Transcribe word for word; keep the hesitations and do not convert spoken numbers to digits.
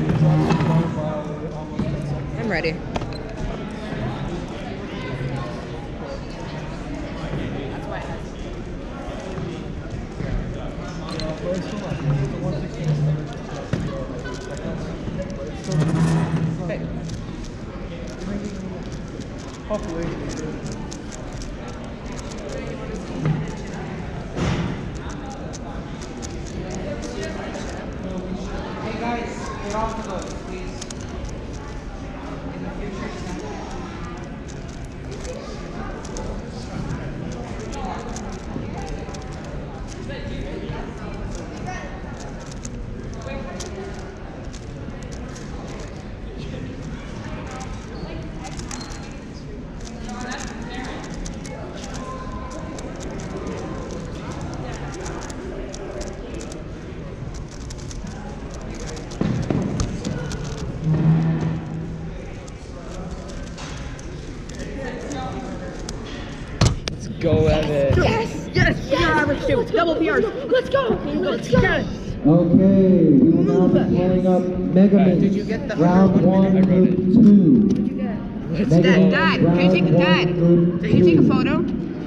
I'm ready. Okay. Hopefully. Hey guys, get off the boat, please. In the future, Go at it. Yes! Yes! P R average two. Double P Rs. Let's go! Let's go! Okay, we will now be pulling up Mega Alright, Mints, did you get the round one I wrote it. through two. Let's Mega Dad, Mints, Dad, can you take a round Dad? one through Can you take a two. photo?